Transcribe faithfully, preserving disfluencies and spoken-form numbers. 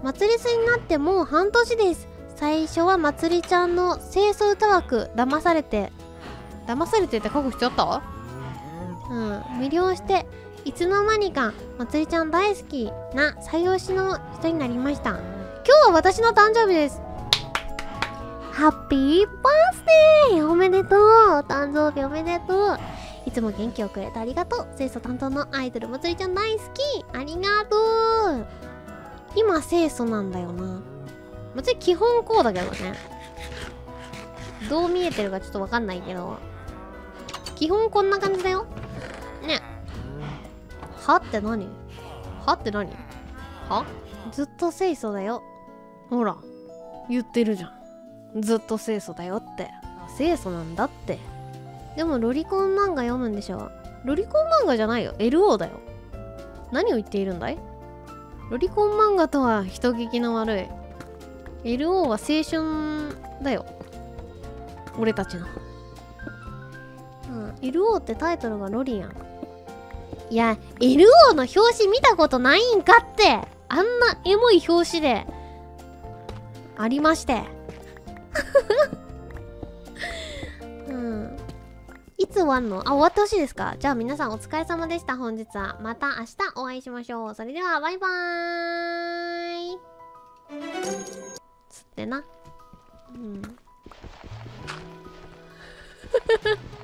祭りすになってもう半年です。最初はまつりちゃんの清掃歌枠騙されて騙されてって書く必要あった？うん魅了していつの間にかまつりちゃん大好きな最推しの人になりました。今日は私の誕生日です。ハッピーバースデーおめでとう。誕生日おめでとう。いつも元気をくれてありがとう。清楚担当のアイドルまつりちゃん大好き。ありがとう。今清楚なんだよな。まつり基本こうだけどね。どう見えてるかちょっとわかんないけど、基本こんな感じだよね。はって何？はって何？は？ずっと清楚だよ。ほら言ってるじゃん。ずっと清楚だよって。清楚なんだって。でもロリコン漫画読むんでしょ。ロリコン漫画じゃないよ、 エルオー だよ。何を言っているんだい。ロリコン漫画とは人聞きの悪い。 エルオー は青春だよ、俺たちの。うん、エルオー ってタイトルがロリやん。いや エルオー の表紙見たことないんかって。あんなエモい表紙でありましてうんいつ終わんの？あ、終わってほしいですか？じゃあ皆さんお疲れ様でした。本日はまた明日お会いしましょう。それではバイバーイ。つってな。うん